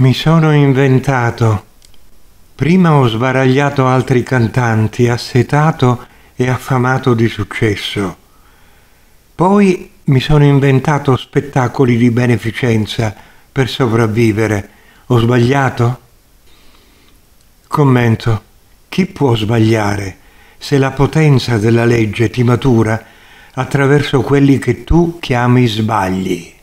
Mi sono inventato. Prima ho sbaragliato altri cantanti, assetato e affamato di successo. Poi mi sono inventato spettacoli di beneficenza per sopravvivere. Ho sbagliato? Commento. Chi può sbagliare se la potenza della legge ti matura attraverso quelli che tu chiami sbagli?